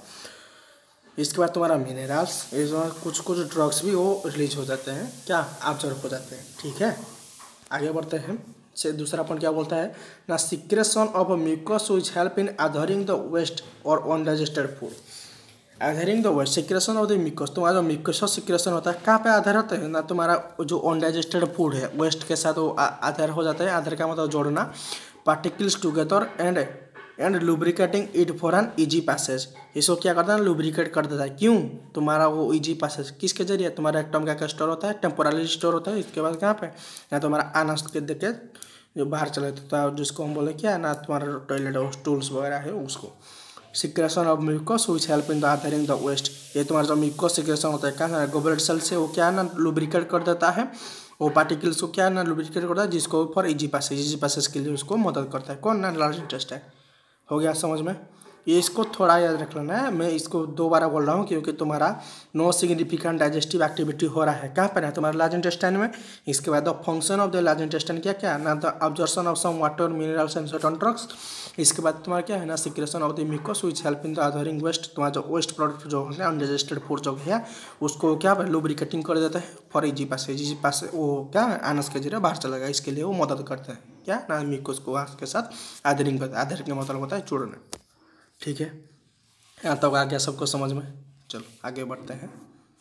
S1: इसके बाद तुम्हारा मिनरल्स, इसमें कुछ कुछ ड्रग्स भी वो रिलीज हो जाते हैं, क्या ऑब्जर्व हो जाते हैं। ठीक है, आगे बढ़ते हैं। से दूसरा पॉइंट क्या बोलता है ना secretion of mucus which help in adhering the waste और undigested food. Adhering the waste secretion of the mucus, तुम्हारा जो म्यूकस सिक्रेशन होता है कहाँ पे आधार होता है ना तुम्हारा जो अनडाइजेस्टेड फूड है वेस्ट के साथ वो आधार हो जाता है। आधार का मतलब जोड़ना, particles together and and lubricating it for an easy passage. इसको क्या करता है लुब्रिकेट कर देता है। क्यों, तुम्हारा वो ईजी पैसेज किसके जरिए, तुम्हारा एक्टम का स्टोर होता है, टेम्पोरली स्टोर होता है। इसके बाद कहाँ पे या तुम्हारा अनस के देखे जो बाहर चले तो जिसको हम बोले क्या ना तुम्हारा टॉयलेट टूल्स वगैरह है उसको। Secretion of mucus which help in the adhering the waste, ये तुम्हारा जो म्यूकस सिक्रेशन होता है क्या गोबलेट सेल से वो क्या ना लुब्रिकेट कर देता है, वो पार्टिकल्स को क्या ना लुब्रिकेट करता है जिसको for easy passage easy passage के लिए उसको मदद करता है। कौन ना लार्ज इंटेस्टाइन। हो गया समझ में, ये इसको थोड़ा याद रख लेना है। मैं इसको दो बार बोल रहा हूँ क्योंकि तुम्हारा नो सिग्निफिकेंट डाइजेस्टिव एक्टिविटी हो रहा है कहाँ पर है तुम्हारा लार्ज इंटेस्टाइन में। इसके बाद the function of the large intestine क्या क्या ना the absorption of some water minerals and certain drugs. इसके बाद तुम्हारा क्या है ना secretion of the mucus which help in the adhering waste, तुम्हारा जो वेस्ट प्रोडक्ट जो है अनडाइजेस्टेड फूड जो है उसको क्या लुब्रिकेटिंग कर देता है for easy passage. Easy passage वो क्या अनस के जरिए बाहर चलेगा, इसके लिए वो मदद करते हैं क्या ना म्यूकस को के साथ अधरिंग करता है। अधरिंग का मतलब होता है जोड़ना। ठीक है, यहाँ तक आ गया सबको समझ में। चलो आगे बढ़ते हैं।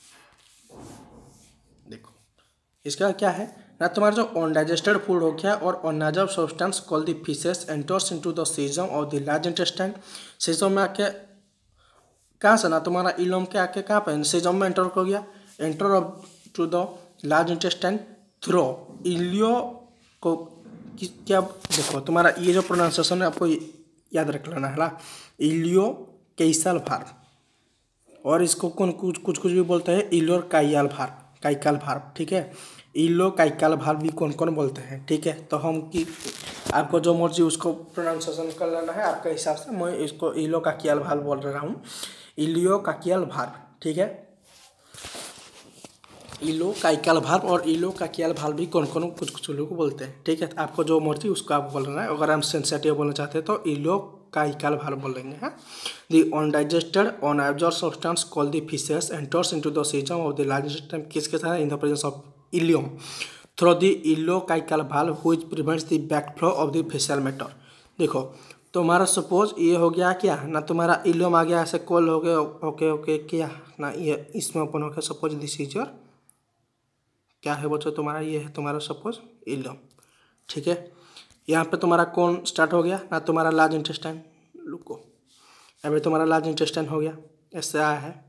S1: देखो इसका क्या है ना तुम्हारा जो अनडाइजेस्टेड फूड हो गया और unabsorbed substance called the faeces enters into the caecum of the large intestine. Caecum में आके कहाँ से ना तुम्हारा इलोम के आके कहाँ पे सीजम में एंटर हो गया, enter to the large intestine through ileo को क्या। देखो तुम्हारा ये जो प्रोनाउंसिएशन है आपको याद रख लेना है ना, इलियो कैसल भार्ब, और इसको कौन कुछ कुछ कुछ भी बोलते हैं इलियोर काइयाल भार्ब, काइकाल भार्ब। ठीक है, इलो काइकाल भार्ब भी कौन कौन बोलते हैं। ठीक है, तो हम की आपको जो मर्जी उसको प्रोनाउंसिएशन कर लेना है आपके हिसाब से। मैं इसको इलो काकियाल भार्ब बोल रहा हूँ, इलियो काकियाल भार्ब। ठीक है, इलो काइकाल भार्ब और इलो काकियाल भार्ब भी कौन कौन कुछ कुछ लोग बोलते हैं। ठीक है, आपको जो मर्जी उसको आप बोलना है। अगर हम सेंसिटिव बोलना चाहते हैं तो इलो काइकाल भार्ब बोलेंगे। हाँ, the undigested unabsorbed substance called the faeces enters into the caecum of the large intestine किसके साथ in the presence of ileum through the ileocaecal valve which prevents the backflow of the faecal matter. देखो तुम्हारा suppose ये हो गया क्या ना तुम्हारा इलियम आ गया ऐसे कॉल हो गया ओके ओके क्या ना ये इसमें ओपन हो गया सपोज दिस इज योर क्या है बच्चों तुम्हारा ये है तुम्हारा सपोज इलियम। ठीक है, यहाँ पे तुम्हारा कौन स्टार्ट हो गया ना तुम्हारा लार्ज इंटेस्टाइन। लुको अभी तुम्हारा लार्ज इंटेस्टाइन हो गया ऐसे आया है।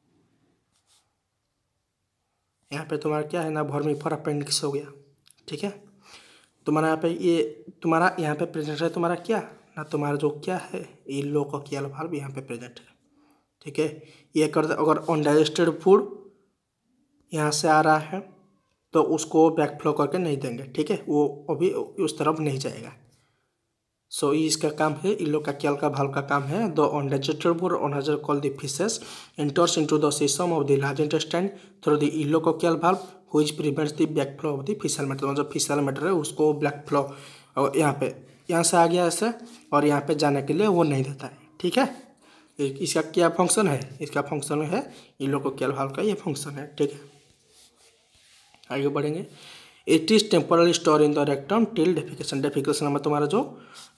S1: यहाँ पे तुम्हारा क्या है ना वर्मिफर अपेंडिक्स हो गया। ठीक है, तुम्हारा यहाँ पे ये तुम्हारा यहाँ पे प्रेजेंट है तुम्हारा क्या ना तुम्हारा जो क्या है इलो काकियाल भार्ब यहाँ पे प्रेजेंट है। ठीक है, ये कर अगर अनडाइजेस्टेड फूड यहाँ से आ रहा है तो उसको बैकफ्लो करके नहीं देंगे। ठीक है, वो अभी उस तरफ नहीं जाएगा। सो so, इसका काम है इलो काकियाल का भार्ब का काम है the undigested food unabsorbed called the faeces enters into the system of the large intestine through the ileocaecal valve which prevents the backflow of the faecal matter. जो फेशियल मैटर है उसको backflow और यहाँ पे यहाँ से आ गया ऐसे और यहाँ पे जाने के लिए वो नहीं देता है। ठीक है, इसका क्या फंक्शन है, इसका फंक्शन है इलो काकियाल भार्ब का ये फंक्शन है। ठीक है, आगे बढ़ेंगे। It is temporally store in the rectum till defecation. Defecation में तुम्हारा जो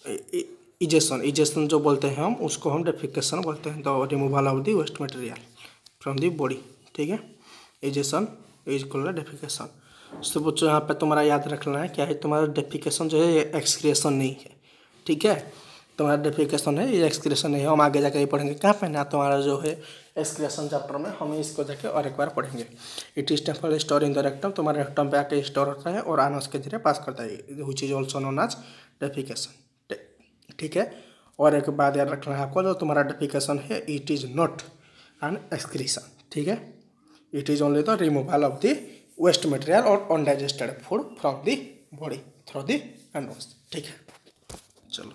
S1: इजेशन इजेशन जो बोलते हैं हम उसको हम डेफिकेशन बोलते हैं। The removal of the waste material from the body, ठीक है। Egestion is called defecation. तो बच्चों यहाँ पे तुम्हारा याद रखना है क्या है, तुम्हारा डेफिकेशन जो है ये एक्सक्रिएशन नहीं है, ठीक है। तुम्हारा डेफिकेशन है ये एक्सक्रिएशन नहीं है। हम आगे जाकर ये पढ़ेंगे कहाँ पे ना, तुम्हारा जो है एक्सक्रिएशन चैप्टर में हम इसको जाके और एक बार पढ़ेंगे। It is temporally store in the rectum, तुम्हारे रेक्टम पे आके स्टोर होता है और आनस के धीरे पास करता है, which is also known as defecation, ठीक है। और एक बात याद रखना है आपको, जो तुम्हारा डेफिकेशन है it is not an excretion, ठीक है। It is only the removal of the waste material और undigested food from the body through the anus, ठीक है। चलो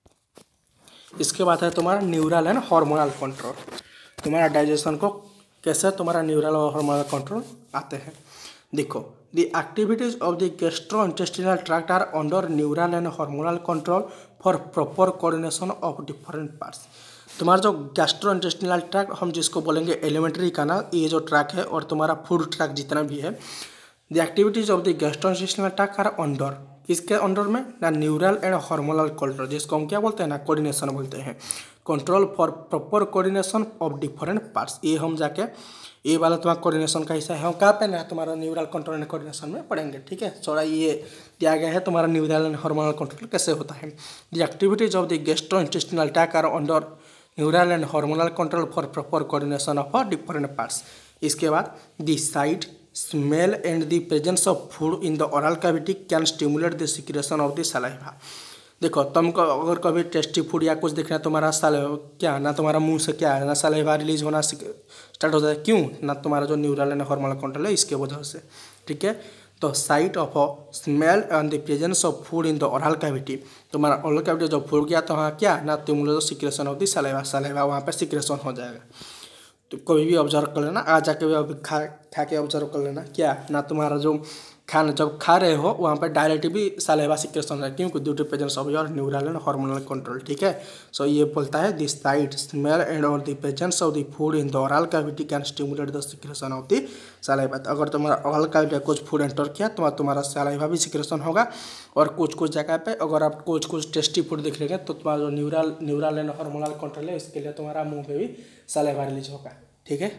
S1: इसके बाद है तुम्हारा न्यूरल एंड हार्मोनल कंट्रोल। तुम्हारा डाइजेशन को कैसे तुम्हारा न्यूरल और हार्मोनल कंट्रोल आते हैं, देखो। The activities of the gastrointestinal tract are under neural and hormonal control for proper coordination of different parts. तुम्हारा जो गैस्ट्रोइंटेस्टिनल ट्रैक्ट हम जिसको बोलेंगे एलिमेंट्री का ना, ये जो ट्रैक है और तुम्हारा फूड ट्रैक जितना भी है, the activities of the gastrointestinal tract are under, इसके अंडर में ना न्यूरल एंड हार्मोनल कंट्रोल, जिसको हम क्या बोलते हैं ना कोऑर्डिनेशन बोलते हैं, control for proper coordination of different parts. ये हम जाके ये वाला तुम्हारा कोऑर्डिनेशन का हिस्सा है, हम कहाँ पे ना तुम्हारा न्यूरल कंट्रोल एंड कोऑर्डिनेशन में पढ़ेंगे, ठीक है। थोड़ा ये दिया गया है तुम्हारा न्यूरल एंड हार्मोनल कंट्रोल कैसे होता है। The activities of the gastrointestinal tract are under neural and hormonal control for proper coordination of different parts. इसके बाद the sight smell and the presence of food in the oral cavity can stimulate the secretion of the saliva. देखो तुमको अगर कभी tasty food या कुछ देखना है, तुम्हारा साल क्या ना तुम्हारा मुंह से क्या है ना सलाइवा रिलीज होना स्टार्ट हो जाए, क्यों ना तुम्हारा जो न्यूरल एंड हार्मोनल कंट्रोल है इसके वजह से, ठीक है। तो sight of a smell and the presence of food in the oral cavity, तुम्हारा ओरल कैविटी जब फूड गया तो वहाँ क्या ना तुम्हारा secretion of the saliva, saliva वहाँ पर सिक्रेशन हो जाएगा। तो कभी भी ऑब्जर्व कर लेना, आज जाके भी अभी खा खा के ऑब्जर्व कर लेना क्या ना तुम्हारा जो खाना जब खा रहे हो वहाँ पर डायरेक्ट भी सलाइवा सिक्रेशन है, क्योंकि due to presence of your neural and hormonal control, ठीक है। सो ये बोलता है दिस साइट स्मेल एंड और the presence of the food in the oral cavity can stimulate the secretion of the saliva. अगर तुम्हारा ओरल कैविटी कुछ food enter किया तो तुम्हारा सलाइवा भी सिक्रेशन होगा। और कुछ कुछ जगह पे अगर आप कुछ कुछ टेस्टी फूड देख लेंगे तो तुम्हारा जो neural neural and hormonal control है इसके लिए तुम्हारा मुँह पे भी सलाइवा रिलीज होगा, ठीक है।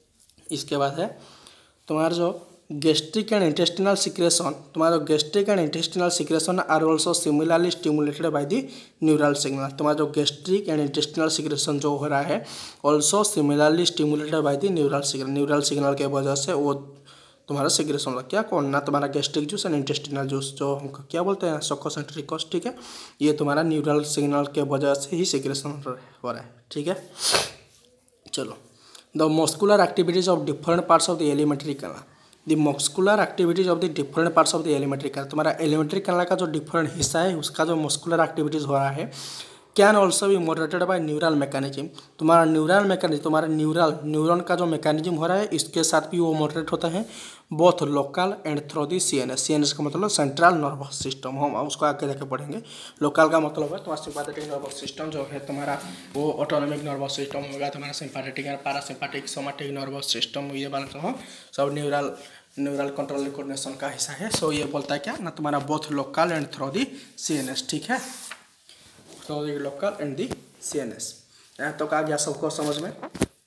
S1: इसके बाद है तुम्हारा जो गैस्ट्रिक एंड इंटेस्टिनल सिक्रेशन, तुम्हारा gastric and intestinal secretion are also similarly stimulated by the neural signal. तुम्हारा जो गैस्ट्रिक एंड इंटेस्टिनल सिक्रेशन जो हो रहा है also similarly stimulated by the neural signal, neural signal के वजह से वो तुम्हारा सिक्रेशन होगा। क्या कौन ना तुम्हारा gastric juice and intestinal juice जो हम क्या बोलते हैं सक्कस एंड ट्रिकस, ठीक है। ये तुम्हारा न्यूरल सिग्नल के वजह से ही सिक्रेशन हो रहा है, ठीक है। चलो the muscular activities of different parts of the alimentary canal, the muscular activities of the different parts of the alimentary canal, तुम्हारा एलिमेंट्री कैनाल का जो डिफरेंट हिस्सा है उसका जो मस्कुलर एक्टिविटीज हो रहा है can also be moderated by neural mechanism. तुम्हारा न्यूरल मैकेनिज्म तुम्हारा न्यूरल न्यूरॉन का जो मैकेनिज्म हो रहा है इसके साथ भी वो मॉडरेट होता है both local and through the C N S. C N S का मतलब सेंट्रल नर्वस सिस्टम, हम उसको आगे जाके पढ़ेंगे। लोकल का मतलब है तुम्हारा सिंपैथेटिक नर्वस सिस्टम जो है तुम्हारा वो ऑटोनॉमिक नर्वस सिस्टम होगा, तुम्हारा sympathetic and parasympathetic somatic nervous system ये वाला तो सब न्यूरल न्यूरल कंट्रोल कोऑर्डिनेशन का हिस्सा है। सो ये बोलता है क्या ना तुम्हारा both local and through the C N S, ठीक है। Through the local and the C N S, यहाँ तो आ गया सबको समझ में।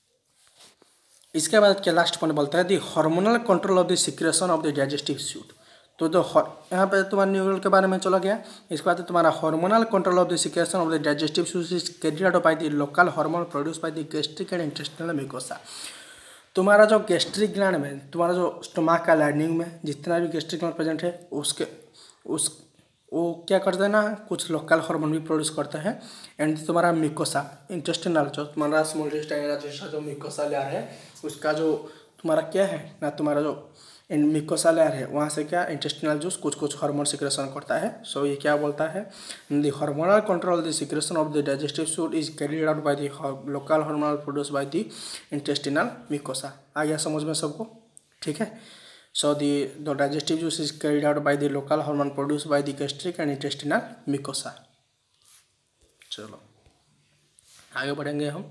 S1: इसके बाद क्या लास्ट पॉइंट बोलता है the hormonal control of the secretion of the digestive suit. तो जो यहाँ पे तुम्हारा न्यूरल के बारे में चला गया। इसके बाद तुम्हारा hormonal control of the secretion of the digestive suit is carried out by the local hormone produce by the gastric and intestinal mucosa. तुम्हारा जो गैस्ट्रिक ग्लैंड में तुम्हारा जो स्टोमक का लाइनिंग में जितना भी गैस्ट्रिक ग्लैंड प्रेजेंट है उसके उस वो क्या करते हैं ना कुछ लोकल हार्मोन भी प्रोड्यूस करता है। एंड तुम्हारा म्यूकोसा इंटेस्टिनल जो तुम्हारा स्मॉल इंटेस्टाइन जैसा जो म्यूकोसा लेयर है उसका जो तुम्हारा क्या है ना तुम्हारा जो म्यूकोसा लेयर है वहाँ से क्या इंटेस्टिनल जूस कुछ कुछ हार्मोन सिक्रेशन करता है। सो ये क्या बोलता है the hormonal control the secretion of the digestive suit is carried out by the local hormonal produce by the intestinal mucosa. आ गया समझ में सबको, ठीक है। So the, the digestive juice is carried out by the local hormone produced by the gastric and intestinal mucosa। चलो आगे बढ़ेंगे हम।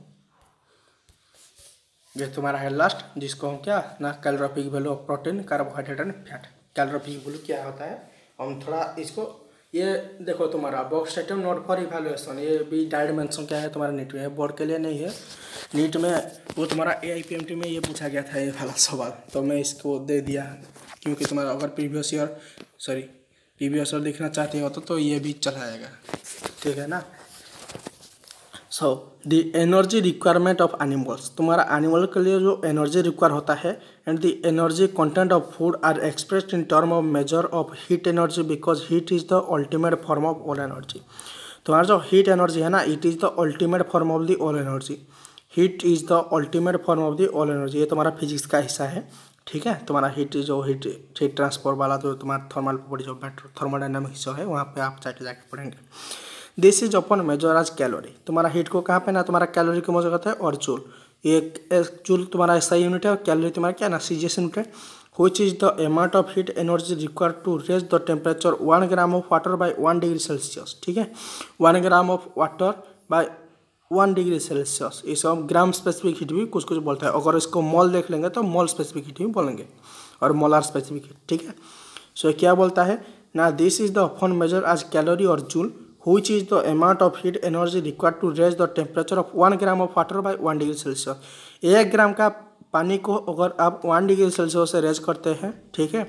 S1: ये तुम्हारा है लास्ट जिसको हम क्या ना calorific value of protein carbohydrate and fat. Calorific value क्या होता है। हम थोड़ा इसको ये देखो तुम्हारा box item note for evaluation, ये भी डायरेक्ट मेंशन क्या है तुम्हारा नीट में, बोर्ड के लिए नहीं है, नीट में वो तुम्हारा A I P M T में ये पूछा गया था ये वाला सवाल, तो मैं इसको दे दिया क्योंकि तुम्हारा अगर previous year sorry previous year देखना चाहते हो तो, तो ये भी चलाएगा, ठीक है ना। So the energy requirement of animals, तुम्हारा एनिमल के लिए जो एनर्जी रिक्वायर होता है and the energy content of food are expressed in term of measure of heat energy because heat is the ultimate form of all energy. तुम्हारा जो heat energy है ना, it is the ultimate form of the all energy, heat is the ultimate form of the all energy. ये तुम्हारा physics का हिस्सा है, ठीक है। तुम्हारा हीट जो हीट हीट ट्रांसपोर्ट वाला जो तुम्हारा थर्मल प्रॉपर्टी जो थर्मोडायनामिक्स जो है वहाँ पे आप जाके जाके पढ़ेंगे। दिस इज अपन मेजर आज कैलोरी, तुम्हारा हीट को कहाँ पे ना तुम्हारा कैलोरी को मेजर करता है और जूल, एक जूल तुम्हारा ऐसा यूनिट है और कैलोरी तुम्हारा क्या ना सी जी एस यूनिट है। which is the amount of heat energy required to raise the temperature one gram of water by one degree celsius, ठीक है। one gram of water by one degree Celsius, इसको हम gram specific heat भी कुछ कुछ बोलते हैं। अगर इसको मॉल देख लेंगे तो मॉल स्पेसिफिक हीट भी बोलेंगे और मोलार स्पेसिफिक हीट, ठीक है। सो so, क्या बोलता है ना, this is the form measure as calorie or joule which is the amount of heat energy required to raise the temperature of one gram of water by one degree celsius। एक ग्राम का पानी को अगर आप वन डिग्री सेल्सियस से raise करते हैं, ठीक है,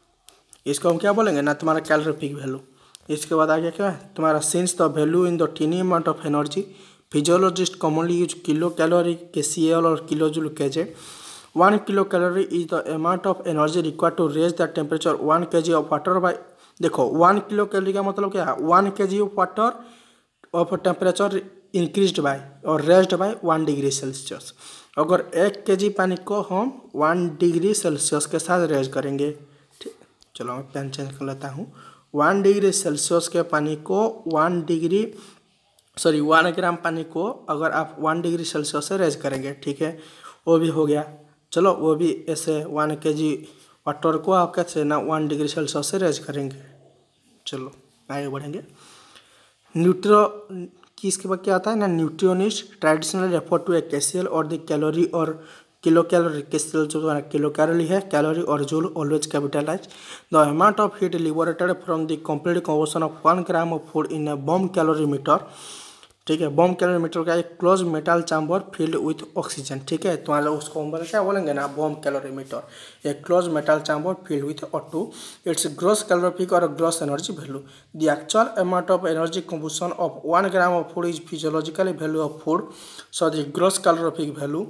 S1: इसको हम क्या बोलेंगे ना तुम्हारा कैलोरीफिक वैल्यू। इसके बाद आगे क्या है तुम्हारा since the value in the teeny amount of energy physiologist commonly use kilo calorie K C L or kilo joule K J. One kilo calorie is the amount of energy required to raise the temperature one K G of water by, देखो one kilo calorie का मतलब क्या है, one K G of water of temperature increased by or raised by one degree Celsius. अगर एक के जी पानी को हम वन डिग्री सेल्सियस के साथ रेज करेंगे, ठीक, चलो मैं पेन चेंज कर लेता हूँ। वन डिग्री सेल्सियस के पानी को one degree sorry one gram पानी को अगर आप वन डिग्री सेल्सियस से रेज करेंगे, ठीक है, वो भी हो गया। चलो वो भी ऐसे वन के जी वाटर को आप कैसे ना वन डिग्री सेल्सियस से रेज करेंगे। चलो आगे बढ़ेंगे। न्यूट्रो किसके बाद क्या आता है ना, nutritionist traditional refer to a KCL or the calorie or kilo calorie, KCL जो किलो कैलोरी है, calorie or joule always capitalize. The amount of heat liberated from the complete combustion of one gram of food in a bomb calorimeter, ठीक है। Bomb calorimeter का एक close metal chamber filled with oxygen, ठीक है। तुम्हारा उसको हम क्या बोलेंगे ना, बॉम्ब कैलोरीमीटर, एक close metal chamber filled with O two its gross calorific or gross energy value. The actual amount of energy combustion of one gram of food is physiological value of food. So the gross calorific value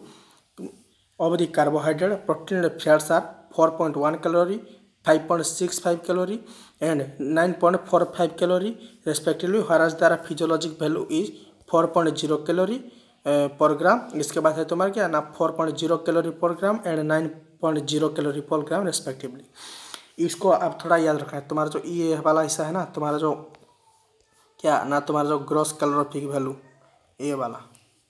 S1: of the carbohydrate protein and fats are four point one calorie, five point six five calorie and nine point four five calorie respectively, whereas the physiologic value is four point zero calorie per gram. इसके बाद है तुम्हारा क्या ना four point zero calorie per gram and nine point zero calorie per gram respectively. इसको आप थोड़ा याद रखना है। तुम्हारा जो ये वाला हिस्सा है ना, तुम्हारा जो क्या ना तुम्हारा जो ग्रॉस कैलोरीफिक वैल्यू ये वाला,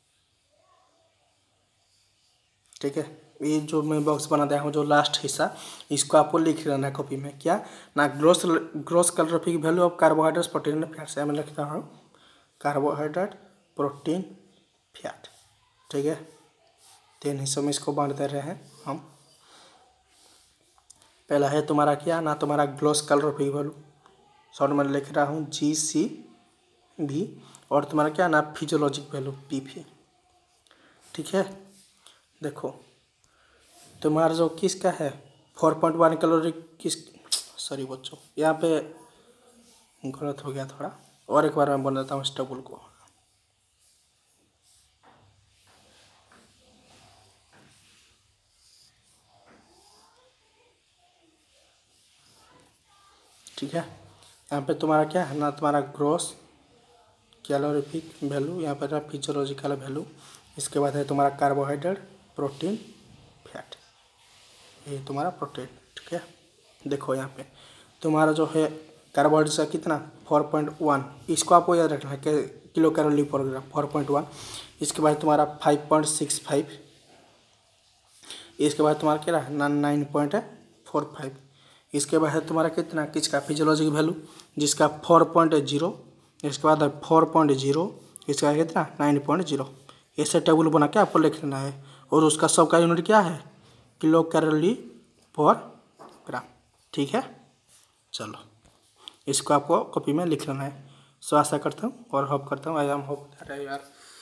S1: ठीक है, ये जो मैं बॉक्स बना दिया हूँ जो लास्ट हिस्सा, इसको आपको लिख लेना है कॉपी में, क्या ना gross gross calorific value of carbohydrates protein and fats. मैं लिखता हूँ कार्बोहाइड्रेट प्रोटीन फैट, ठीक है। तीन हिस्सों में इसको बांट दे रहे हैं हम। पहला है तुम्हारा क्या ना तुम्हारा ग्रॉस कैलोरीफिक वैल्यू, शॉर्ट में लिख रहा हूँ जी सी भी, और तुम्हारा क्या ना फिजियोलॉजिक वैल्यू पी भी, ठीक है। देखो तुम्हारा जो किसका है फोर पॉइंट वन कैलोरी किस सॉरी बच्चों यहाँ पे गलत हो गया थोड़ा, और एक बार मैं बन देता हूँ इस टेबल को। ठीक है, यहाँ पे तुम्हारा क्या है ना तुम्हारा ग्रॉस कैलोरीफिक वैल्यू, यहाँ पर फिजियोलॉजिकल वैल्यू, इसके बाद है तुम्हारा कार्बोहाइड्रेट प्रोटीन फैट, ये तुम्हारा प्रोटीन, ठीक है। देखो यहाँ पे तुम्हारा जो है कार्बोहाइड्रेट का कितना फोर पॉइंट वन, इसको आपको याद रखना है kilo calorie per gram four point one. इसके बाद तुम्हारा फाइव पॉइंट सिक्स फाइव, इसके बाद तुम्हारा क्या रहा नाइन पॉइंट फोर फाइव। इसके बाद है तुम्हारा कितना किसका फिजियोलॉजिक वैल्यू जिसका फोर पॉइंट जीरो, इसके बाद फोर पॉइंट जीरो, इसका कितना नाइन पॉइंट जीरो। ऐसे टेबल बना के आपको लिख लेना है, और उसका सबका यूनिट क्या है किलो कैलोरी पर ग्राम, ठीक है, चलो इसको आपको कॉपी में लिख लेना है। सो आशा करता हूँ और होप करता हूँ आई एम होप अरे यार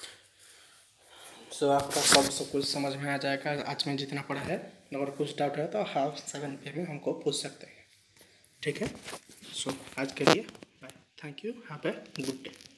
S1: सो आपका सब सब कुछ समझ में आ जाएगा आज में जितना पढ़ा है। अगर कुछ डाउट है तो हाफ सेवन पे में हमको पूछ सकते हैं, ठीक है। सो आज के लिए bye, thank you, have a good day.